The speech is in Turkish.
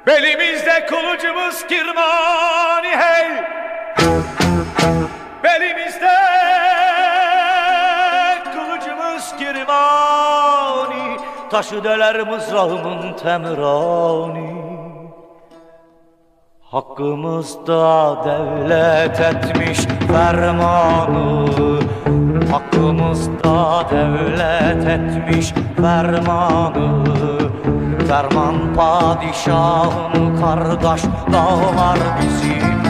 Belimizde kılıcımız kirmani hey. Belimizde kılıcımız kirmani, taşı deler mızrağımın temirani. Hakkımızda devlet etmiş fermanı, hakkımızda devlet etmiş fermanı. Ferman padişahın kardeş dağlar bizim.